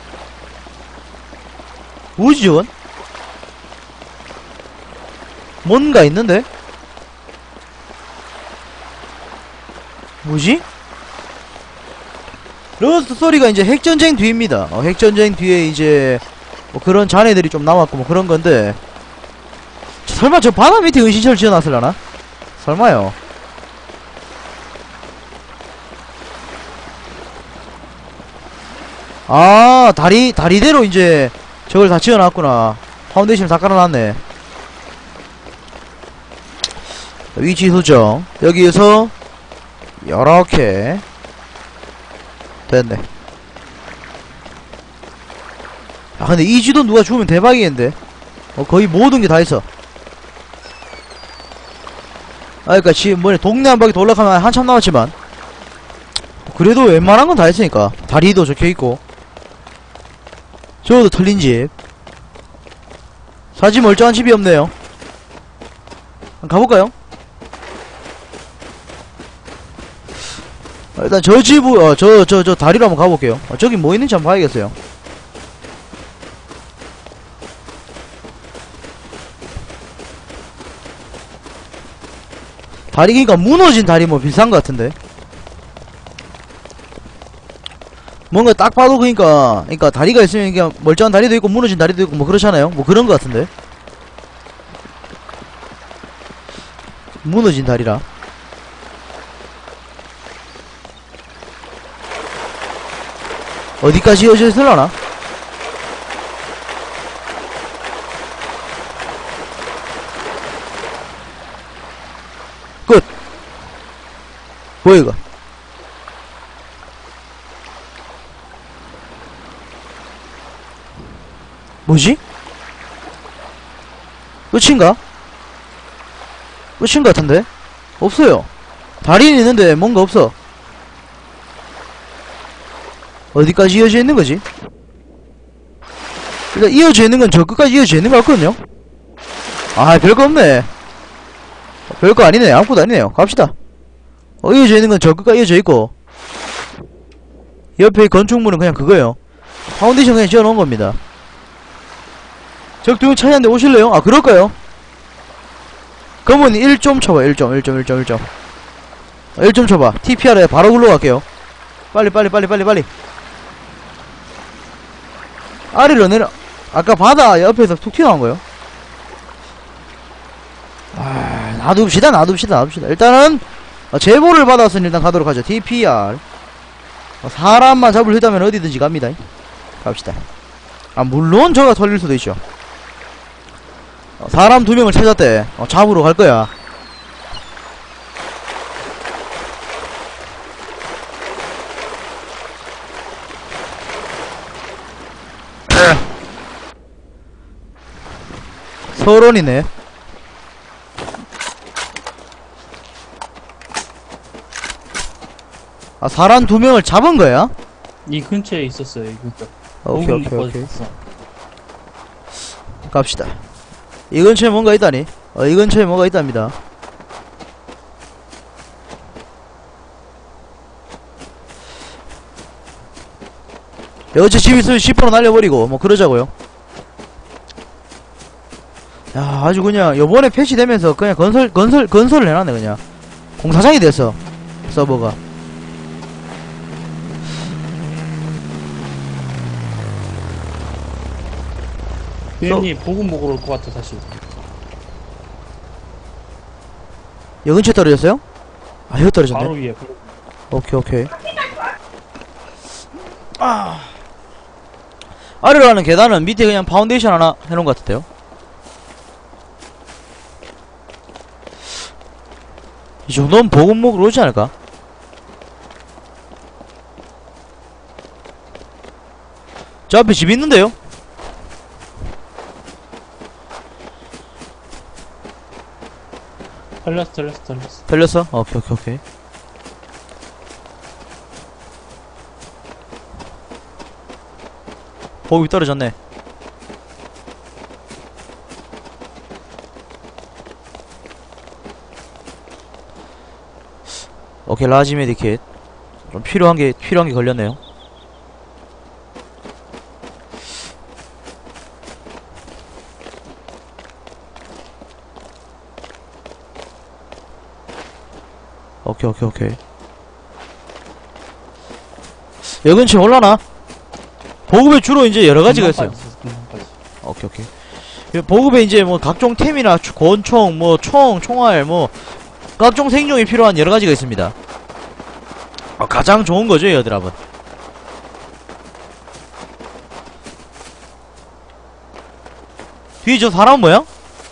뭐지, 저건? 뭔가 있는데? 뭐지? 러스트 소리가 이제 핵전쟁 뒤입니다. 핵전쟁 뒤에 이제 뭐 그런 잔해들이 좀 남았고 뭐 그런 건데, 설마 저 바다 밑에 은신처를 지어놨을라나? 설마요. 아, 다리대로 이제 저걸 다 지어놨구나. 파운데이션 다 깔아놨네. 위치 소정. 여기에서 요렇게 됐네. 아, 근데 이 지도 누가 주우면 대박이겠는데? 거의 모든 게 다 있어. 아, 그니까 지금 뭐냐, 동네 한 바퀴 돌아가면 한참 남았지만, 그래도 웬만한 건 다 했으니까. 다리도 적혀있고, 저것도 털린 집. 사지 멀쩡한 집이 없네요. 한번 가볼까요? 일단 저 집을, 저 다리로 한번 가볼게요. 저기 뭐 있는지 한번 봐야겠어요. 다리, 그니까 무너진 다리 뭐 비슷한 것 같은데. 뭔가 딱 봐도 그니까 다리가 있으면 그냥 멀쩡한 다리도 있고 무너진 다리도 있고 뭐 그렇잖아요. 뭐 그런 것 같은데. 무너진 다리라. 어디까지 이어져 있을라나? 끝. 뭐야 이거? 뭐지? 끝인가? 끝인 것 같은데? 없어요. 다리는 있는데 뭔가 없어. 어디까지 이어져 있는 거지? 일단 이어져 있는 건 저 끝까지 이어져 있는 것 같거든요? 아, 별거 없네. 별거 아니네. 아무것도 아니네요. 갑시다. 이어져 있는 건 저 끝까지 이어져 있고, 옆에 건축물은 그냥 그거예요. 파운데이션 그냥 지어 놓은 겁니다. 적두명 차이한데 오실래요? 아, 그럴까요? 그러면 1점 쳐봐. 1점 쳐봐. TPR에 바로 굴러갈게요. 빨리. 아래로 내려. 아까 바다 옆에서 툭 튀어나온 거요. 아, 놔둡시다. 일단은 제보를 받았으니 일단 가도록 하죠. TPR. 사람만 잡을 휴다면 어디든지 갑니다. 갑시다. 아, 물론 저가 털릴 수도 있죠. 사람 2명을 찾았대. 잡으러 갈 거야. 서론이네. 아, 사람 2명을 잡은 거야? 이 근처에 있었어요, 이 근처. 오케이. 갑시다. 이 근처에 뭔가 있다니? 이 근처에 뭐가 있답니다. 어째 집 있으면 10% 날려버리고 뭐 그러자고요. 야, 아주 그냥 요번에 패치되면서 그냥 건설을 해놨네. 그냥 공사장이 됐어, 서버가. 비행님 보급 먹으러 올 것 같아, 다시. 여 근처에 떨어졌어요? 아, 여기 떨어졌네. 바로 위에. 오케이. 아래로 가는 계단은 밑에 그냥 파운데이션 하나 해놓은 것 같은데요? 이 정도면 보급 먹으러 오지 않을까? 저 앞에 집 있는데요? 털렸어. 들렸어? 오케이. 보급이 떨어졌네. 오케이, 라지 메디킷. 좀 필요한 게 걸렸네요. 오케이, 오케이, 오케이. 여기 근처에 올라나? 보급에 주로 이제 여러 가지가 있어요. 금방까지. 오케이, 오케이. 보급에 이제 뭐 각종 템이나 권총, 뭐 총, 총알, 뭐 각종 생존이 필요한 여러 가지가 있습니다. 가장 좋은 거죠, 여드랍은. 뒤에 저 사람 뭐야?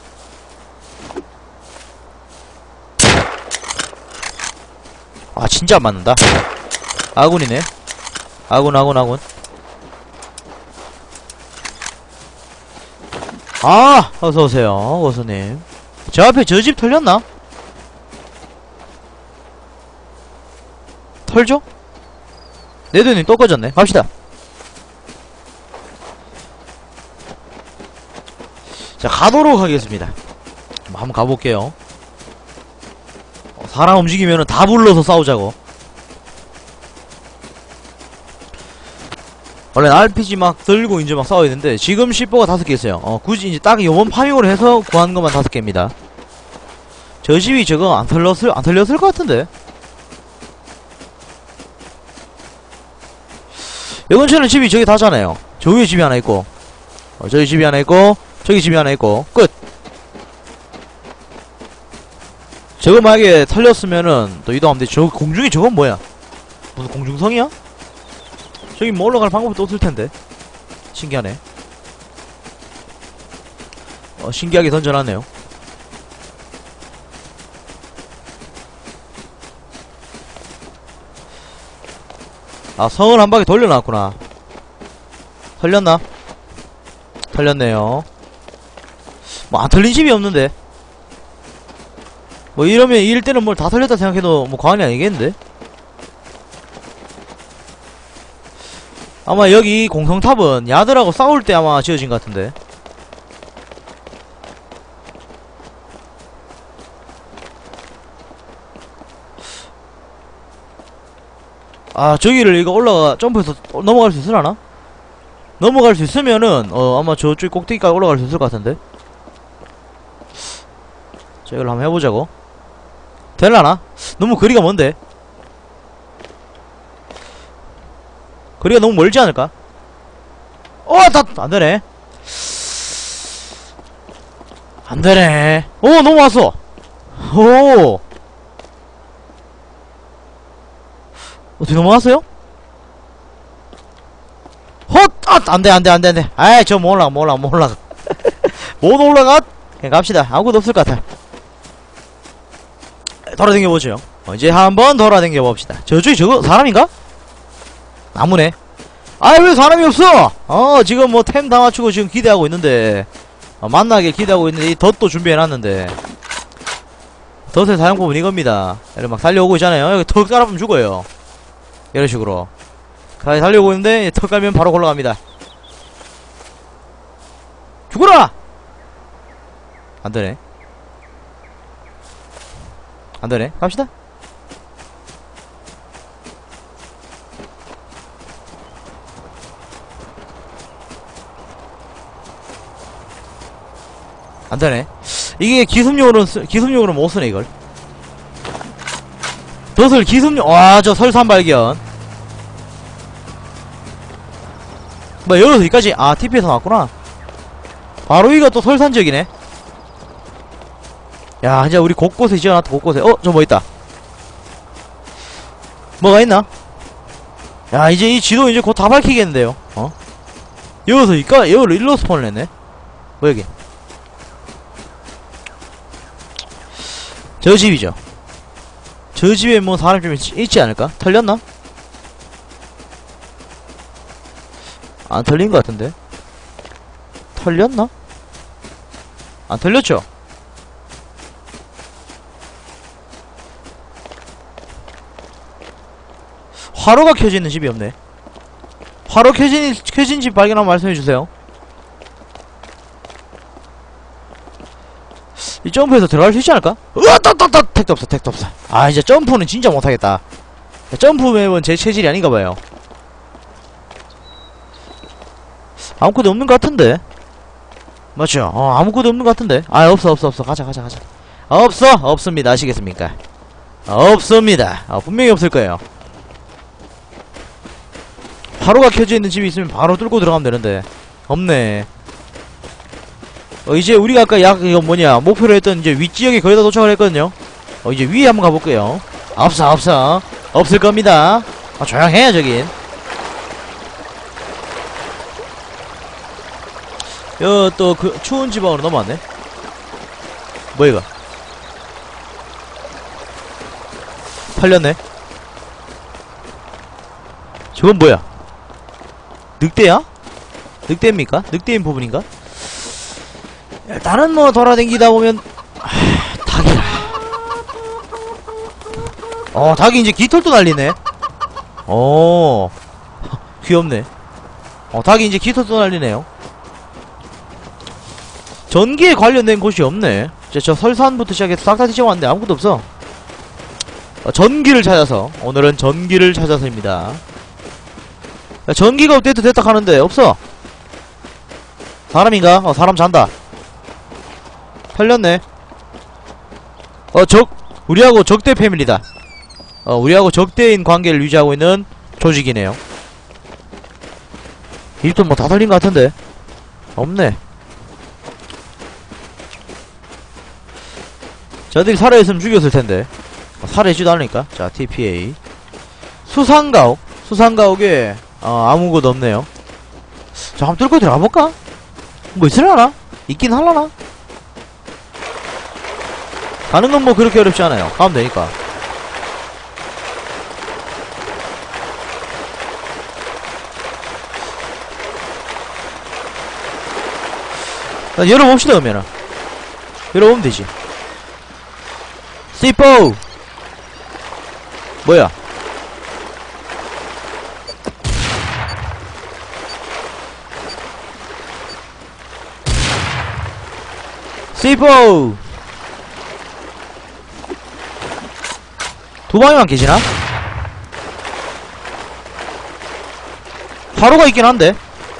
아, 진짜 안 맞는다. 아군이네. 아군. 아, 어서오세요, 고수님. 저 앞에 저 집 털렸나? 털죠? 네드님 또 꺼졌네. 갑시다. 자, 가도록 하겠습니다. 한번 가볼게요. 사람 움직이면은 다 불러서 싸우자고. 원래는 RPG 막 들고 이제 막 싸워야 되는데 지금 C4가 5개 있어요. 굳이 이제 딱 요번 파밍으로 해서 구한 것만 5개입니다. 저 집이 저거 안 털렸을 것 같은데. 이 근처는 집이 저기 다잖아요. 저 위에 집이 하나 있고, 저기 집이 하나 있고, 저기 집이 하나 있고, 끝! 저거 만약에 털렸으면은 또 이동하면 돼. 저 공중에 저건 뭐야? 무슨 공중성이야? 저기 뭐 올라갈 방법이 또 없을텐데. 신기하네. 신기하게 던져놨네요. 아, 성을 한 바퀴 돌려놨구나. 털렸나? 털렸네요. 뭐 안 털린 집이 없는데. 뭐 이러면 이럴 때는 뭘 다 털렸다 생각해도 뭐 과언이 아니겠는데? 아마 여기 공성탑은 야들하고 싸울 때 아마 지어진 것 같은데. 아, 저기를 이거 점프해서 넘어갈 수 있으려나? 넘어갈 수 있으면은 아마 저쪽 꼭대기까지 올라갈 수 있을 것 같은데. 자, 이걸 한번 해보자고. 될라나? 너무 거리가 먼데. 거리가 너무 멀지 않을까? 안되네. 안되네. 넘어왔어. 오, 어떻게 넘어왔어요? 헛! 안돼. 아이, 저 못 올라가. 못 올라가? 그냥 갑시다. 아무것도 없을 것 같아. 돌아다녀보죠. 이제 한번 돌아다녀봅시다. 저쪽에 저거 사람인가? 나무네. 아이, 왜 사람이 없어? 지금 뭐 템 다 맞추고 지금 기대하고 있는데, 만나게 기대하고 있는데, 이 덫도 준비해놨는데, 덫의 사용법은 이겁니다. 이렇게 막 달려오고 있잖아요. 여기 턱 깔아보면 죽어요. 이런 식으로. 달려오고 있는데, 턱 깔면 바로 올라갑니다. 죽어라! 안되네. 안되네. 갑시다. 안되네. 이게 기습용으로 못쓰네 이걸. 덫을 와, 저 설산 발견. 뭐 여기서 여기까지. 아, TP에서 나왔구나. 바로 이거 또 설산 지역이네. 야, 이제 우리 곳곳에 지어놨다. 곳곳에. 저 뭐 있다. 뭐가 있나? 야, 이제 이 지도 이제 곧 다 밝히겠는데요. 여기서 여기로 일로 스폰을 했네. 뭐 여기. 저 집이죠. 저 집에 뭐 사람 좀 있지 않을까? 털렸나? 안 털린 것 같은데. 털렸나? 안 털렸죠? 화로가 켜져 있는 집이 없네. 화로 켜진 집 발견하면 말씀해주세요. 이 점프해서 들어갈 수 있지 않을까? 택도 없어. 아, 이제 점프는 진짜 못하겠다. 점프 맵은 제 체질이 아닌가봐요. 아무것도 없는 것 같은데. 맞죠? 아무것도 없는 것 같은데. 아, 없어. 가자. 없습니다. 아시겠습니까? 없습니다. 분명히 없을 거예요. 바로가 켜져 있는 집이 있으면 바로 뚫고 들어가면 되는데 없네. 이제 우리가 아까 이거 뭐냐 목표로 했던 이제 윗지역에 거의 다 도착을 했거든요. 이제 위에 한번 가볼게요. 없어 없을 겁니다. 조용해요 저긴. 또 그 추운 지방으로 넘어왔네. 뭐 이거 팔렸네. 저건 뭐야? 늑대야? 늑대입니까? 늑대인 부분인가? 일단은 뭐 돌아다니다 보면 닭이다. 닭이 이제 깃털도 날리네. 귀엽네. 닭이 이제 깃털도 날리네요. 전기에 관련된 곳이 없네. 저 설산부터 시작해서 싹 다 뒤져왔는데 아무것도 없어. 전기를 찾아서, 오늘은 전기를 찾아서입니다. 전기가 됐다 하는데 없어. 사람인가? 사람 잔다. 팔렸네. 우리하고 적대 패밀리다. 우리하고 적대인 관계를 유지하고 있는 조직이네요. 일도 뭐 다 살린 것 같은데 없네. 저들이 살아있으면 죽였을 텐데 살아있지도 않으니까. 자, TPA 수상가옥에 아무것도 없네요. 자, 한번 뚫고 들어가볼까? 뭐 있으려나? 있긴 할라나? 가는 건 뭐 그렇게 어렵지 않아요. 가면 되니까. 열어봅시다. 그러면은 열어보면 되지. C4 뭐야? C4 두 방에만 계시나? 바로가 있긴 한데.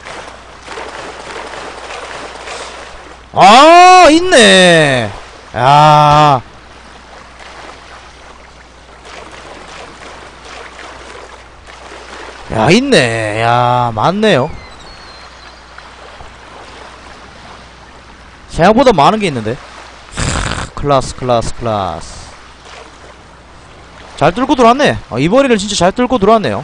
있네. 야, 있네. 야, 많네요. 생각보다 많은 게 있는데. 클라스. 잘 뚫고 들어왔네. 이번에는 진짜 잘 뚫고 들어왔네요.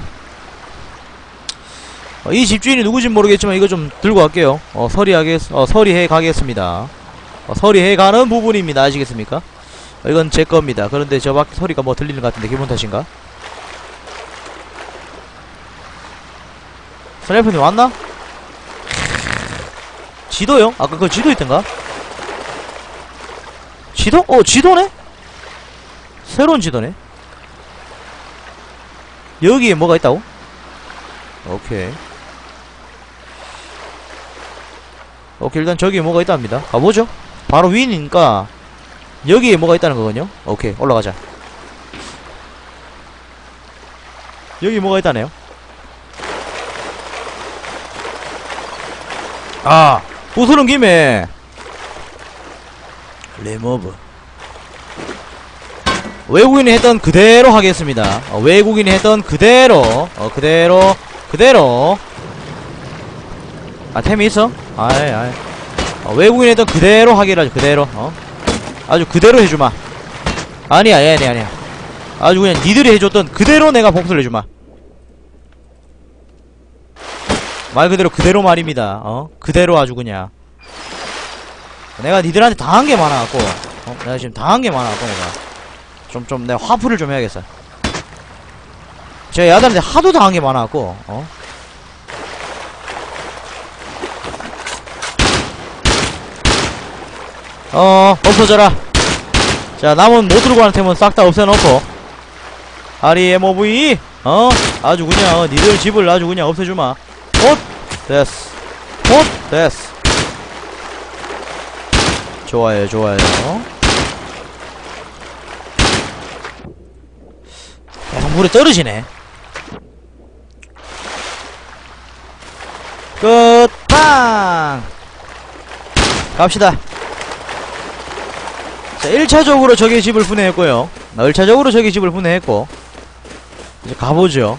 이 집주인이 누구진 모르겠지만 이거 좀 들고 갈게요. 서리해 가겠습니다. 서리해 가는 부분입니다. 아시겠습니까? 이건 제 겁니다. 그런데 저 밖에 소리가 뭐 들리는 것 같은데 기분 탓인가? 스나이퍼님 왔나? 지도요? 아까 그 지도 있던가? 지도? 지도네? 새로운 지도네? 여기에 뭐가 있다고? 오케이, 일단 저기에 뭐가 있답니다. 가보죠. 바로 위니까 여기에 뭐가 있다는 거거든요. 오케이, 올라가자. 여기 뭐가 있다네요. 부수는 김에 리무브. 외국인이 했던 그대로 하겠습니다. 외국인이 했던 그대로 그대로. 템이 있어? 외국인이 했던 그대로 하기로 하죠. 그대로. 아주 그대로 해주마. 아니야. 아주 그냥 니들이 해줬던 그대로 내가 복수를 해주마. 말 그대로 그대로 말입니다. 그대로 아주 그냥. 내가 니들한테 당한 게 많아갖고, 내가 지금 당한 게 많아갖고, 내가 화풀이를 좀 해야겠어. 제가 야단한테 하도 당한 게 많아갖고, 없어져라. 자, 남은 못 들고 가는 템은 싹 다 없애놓고, REMOV, 아주 그냥, 니들 집을 아주 그냥 없애주마. 됐어. 좋아요. 계속 물에 떨어지네. 끝빵! 갑시다. 자, 1차적으로 적의 집을 분해했고요. 열차적으로 저기 집을 분해했고 이제 가보죠.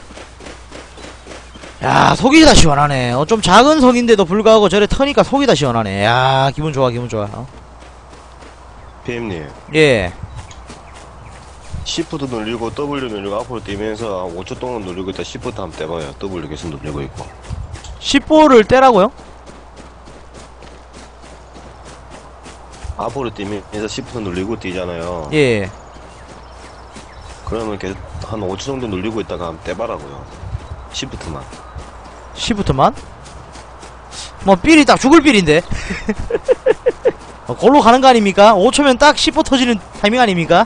야, 속이 다 시원하네. 좀 작은 성인데도 불구하고 저래 터니까 속이 다 시원하네. 야, 기분 좋아, 기분 좋아. BM님, 예. Shift 누르고 W 누르고 앞으로 뛰면서 5초 동안 누르고 있다 Shift 한번 떼봐요. W 계속 누르고 있고. 10보를 떼라고요? 앞으로 뛰면서 Shift 누르고 뛰잖아요. 예. 그러면 계속 한 5초 정도 누르고 있다가 한번 떼봐라고요. Shift만. 시부터만? 뭐, 삘이 딱 죽을 삘인데? 골로 가는 거 아닙니까? 5초면 딱 10보 터지는 타이밍 아닙니까?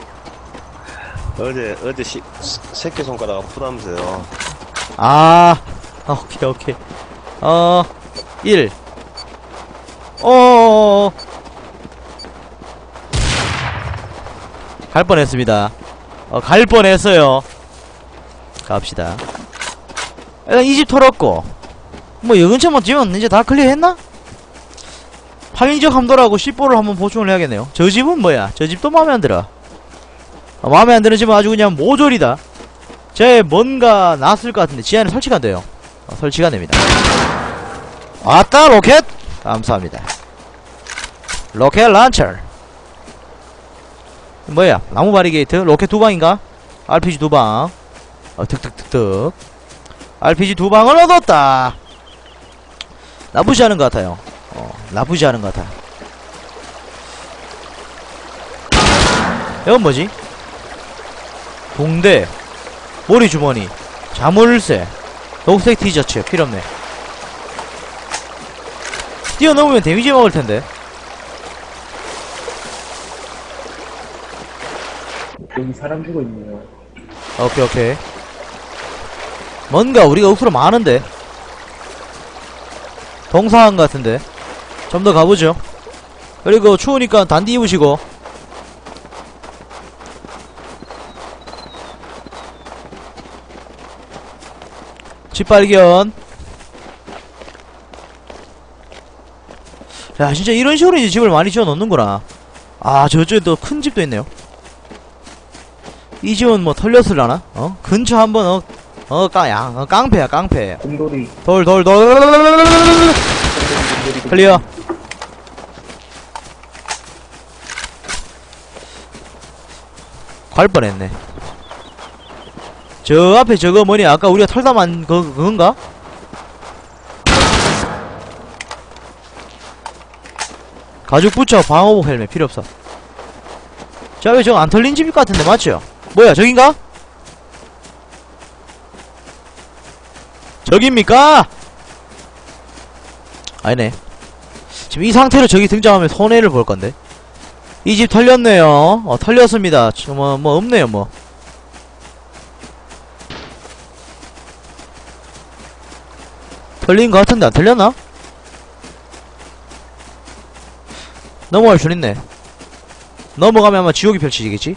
어제 새끼손가락 아프다면서요. 아, 오케이, 오케이. 1. 갈 뻔했습니다. 갈 뻔했어요. 갑시다. 일단 이 집 털었고, 뭐, 이 근처만 지면 이제 다 클리어 했나? 파밍적 함도라고 10보를 한번 보충을 해야겠네요. 저 집은 뭐야? 저 집도 마음에 안 들어. 마음에 안 드는 집은 아주 그냥 모조리다. 쟤 뭔가 나왔을 것 같은데 지하는 설치가 안 돼요. 설치가 안 됩니다. 왔다, 로켓! 감사합니다. 로켓 란처. 뭐야? 나무 바리게이트? 로켓 2방인가? RPG 2방. 득득득득. RPG 2방을 얻었다. 나쁘지 않은 것 같아요. 나쁘지 않은 것 같아. 이건 뭐지? 붕대, 모리주머니, 자물쇠, 녹색 티셔츠 필요없네. 뛰어넘으면 데미지 먹을텐데. 여기 사람 죽어있네요. 오케이, 오케이. 뭔가 우리가 억수로 많은데. 동사한 것 같은데. 좀 더 가보죠. 그리고 추우니까 단디 입으시고. 집 발견. 야, 진짜 이런 식으로 이제 집을 많이 지어 놓는구나. 아, 저쪽에 또 큰 집도 있네요. 이 집은 뭐 털렸을라나? 근처 한번 깡패야, 깡패. 곰돌이. 돌 클리어. 갈 뻔했네. 저 앞에 저거 뭐니? 아까 우리가 털다만 그건가? 가죽 붙여 방어복 헬멧 필요 없어. 자, 왜 저거 안 털린 집일 것 같은데 맞죠? 뭐야, 저긴가? 저깁니까? 아니네. 지금 이 상태로 저기 등장하면 손해를 볼 건데. 이 집 털렸네요. 털렸습니다. 뭐 없네요, 뭐. 털린 것 같은데 안 털렸나? 넘어갈 수 있네. 넘어가면 아마 지옥이 펼쳐지겠지?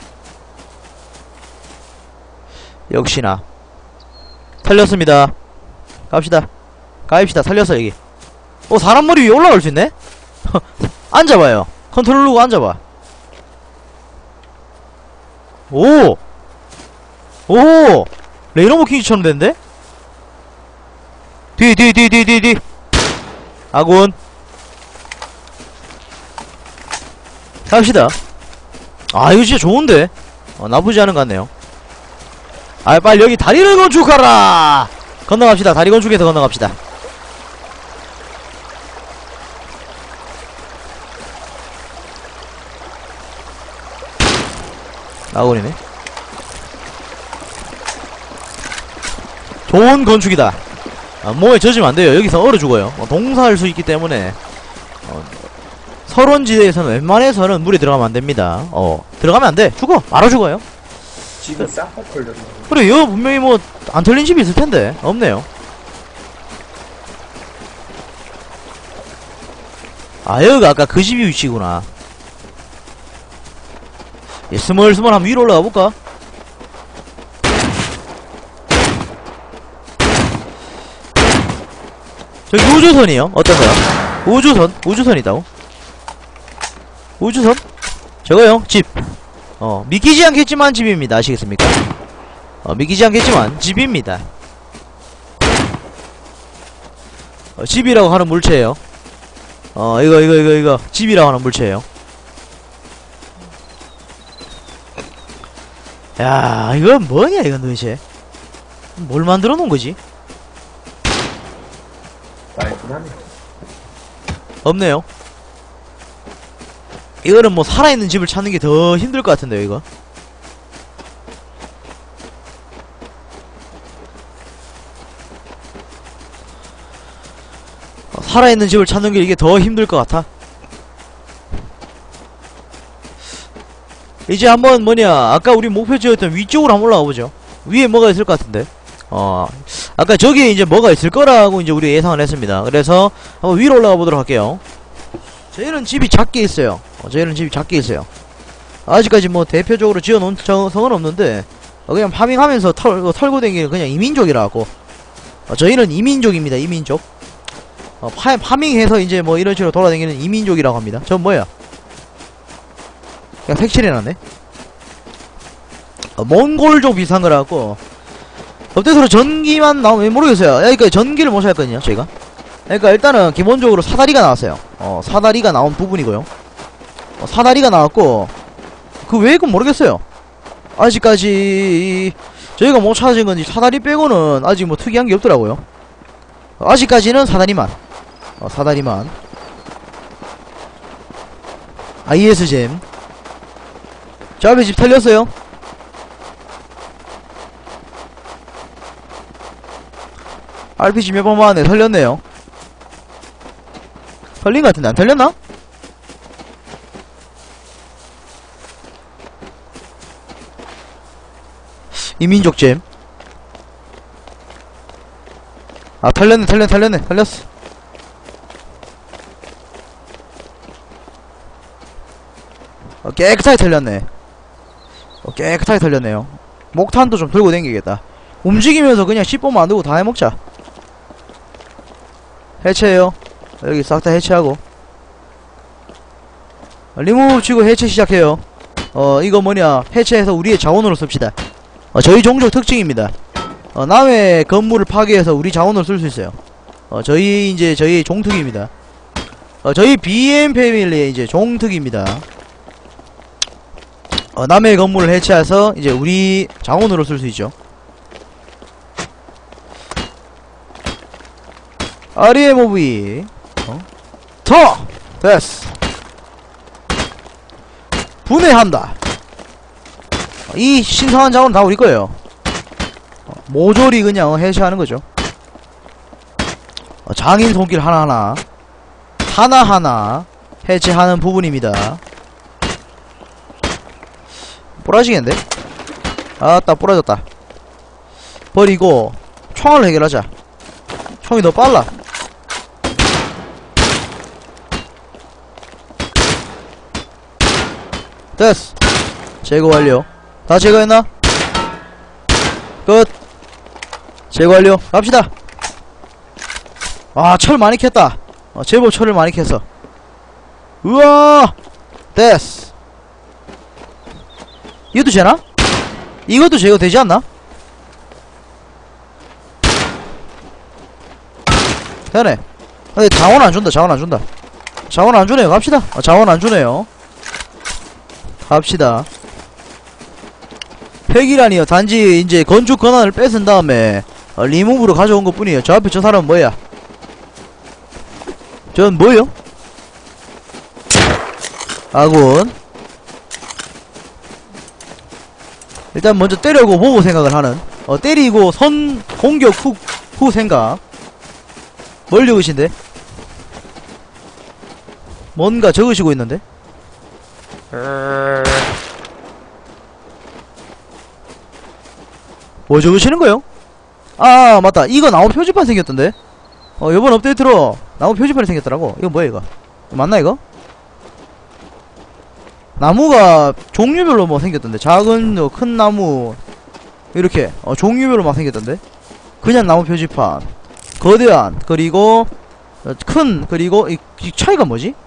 역시나 털렸습니다. 갑시다. 가입시다. 털렸어 여기. 사람 머리 위에 올라갈 수 있네? 앉아봐요. 컨트롤 누르고 앉아봐. 오! 레이너 모킹처럼 됐는데? 뒤. 아군. 갑시다. 아, 이거 진짜 좋은데? 나쁘지 않은 것 같네요. 빨리 여기 다리를 건축하라! 건너갑시다. 다리 건축해서 건너갑시다. 아군이네. 좋은 건축이다. 뭐에 젖으면 안 돼요. 여기서 얼어 죽어요. 동사할 수 있기 때문에 서론지대에서는 웬만해서는 물에 들어가면 안 됩니다. 들어가면 안 돼. 죽어. 바로 죽어요. 집은 싹 다 털렸네. 그래, 여기 분명히 뭐 안 털린 집이 있을 텐데 없네요. 여기가 아까 그 집이 위치구나. 스멀스멀 한번 위로 올라가 볼까? 저기 우주선이요. 어떤 거요? 우주선이다고. 우주선? 저거요. 집. 믿기지 않겠지만 집입니다. 아시겠습니까? 믿기지 않겠지만 집입니다. 집이라고 하는 물체예요. 이거 집이라고 하는 물체예요. 야, 이건 뭐냐, 이건 도대체. 뭘 만들어 놓은 거지? 깔끔하네. 없네요. 이거는 뭐 살아있는 집을 찾는 게 더 힘들 것 같은데요, 이거. 살아있는 집을 찾는 게 이게 더 힘들 것 같아. 이제 한번 아까 우리 목표지였던 위쪽으로 한번 올라가 보죠. 위에 뭐가 있을 것 같은데. 아까 저기에 이제 뭐가 있을 거라고 이제 우리가 예상을 했습니다. 그래서 한번 위로 올라가 보도록 할게요. 저희는 집이 작게 있어요. 아직까지 뭐 대표적으로 지어놓은 성은 없는데, 그냥 파밍하면서 털고 다니는 그냥 이민족이라고. 저희는 이민족입니다, 이민족. 파밍해서 이제 뭐 이런 식으로 돌아다니는 이민족이라고 합니다. 전 뭐야? 그냥 색칠해놨네. 몽골족 비슷한 거라고. 업데이트로 전기만 나오면 모르겠어요. 그러니까 전기를 못 찾았거든요, 저희가. 그러니까 일단은 기본적으로 사다리가 나왔어요. 사다리가 나온 부분이고요. 사다리가 나왔고, 그 외의 건 모르겠어요. 아직까지 저희가 못 찾은 건지 사다리 빼고는 아직 뭐 특이한 게 없더라고요. 아직까지는 사다리만. 사다리만. IS잼. 저 앞에 집 털렸어요. RPG 몇 번 만에 털렸네요. 털린 것 같은데 안 털렸나? 이민족잼. 아, 털렸네. 털렸어. 깨끗하게 털렸네. 깨끗하게 털렸네요. 목탄도 좀 들고 다니겠다. 움직이면서 그냥 씹어 만들고 다 해먹자. 해체해요. 여기 싹 다 해체하고. 리무브 치고 해체 시작해요. 이거 해체해서 우리의 자원으로 씁시다. 저희 종족 특징입니다. 남의 건물을 파괴해서 우리 자원으로 쓸 수 있어요. 저희 종특입니다. 저희 BM 패밀리의 이제 종특입니다. 남의 건물을 해체해서 이제 우리 자원으로 쓸 수 있죠. RMOV 됐어. 분해한다. 이 신성한 자원은 다 우리 거예요. 모조리 그냥 해체하는 거죠. 장인 손길 하나하나 해체하는 부분입니다. 부러지겠는데? 아따, 부러졌다. 버리고 총알로 해결하자. 총이 더 빨라. 됐어. 제거 완료. 다 제거했나? 끝. 제거 완료. 갑시다. 아, 철 많이 캤다. 제법 철을 많이 캤어. 우와. 됐어. 이것도 되나? 이것도 제거 되지 않나? 되네. 근데 자원 안 준다. 자원 안 주네요. 갑시다. 자원 안 주네요. 갑시다. 팩이라니요. 단지 이제 건축 권한을 뺏은 다음에 리무브로 가져온 것 뿐이에요. 저 앞에 저 사람은 뭐야? 전 뭐요? 아군. 일단 먼저 때려고 보고 생각을 하는. 때리고 선 공격 후 생각. 뭘 적으신데? 뭔가 적으시고 있는데? 뭐 적으시는 거요? 아, 맞다. 이거 나무 표지판 생겼던데? 요번 업데이트로 나무 표지판이 생겼더라고. 이거 뭐야, 이거? 맞나, 이거? 나무가 종류별로 뭐 생겼던데. 작은, 큰 나무. 이렇게, 종류별로 막 생겼던데? 그냥 나무 표지판. 거대한, 그리고, 큰, 그리고, 이 차이가 뭐지?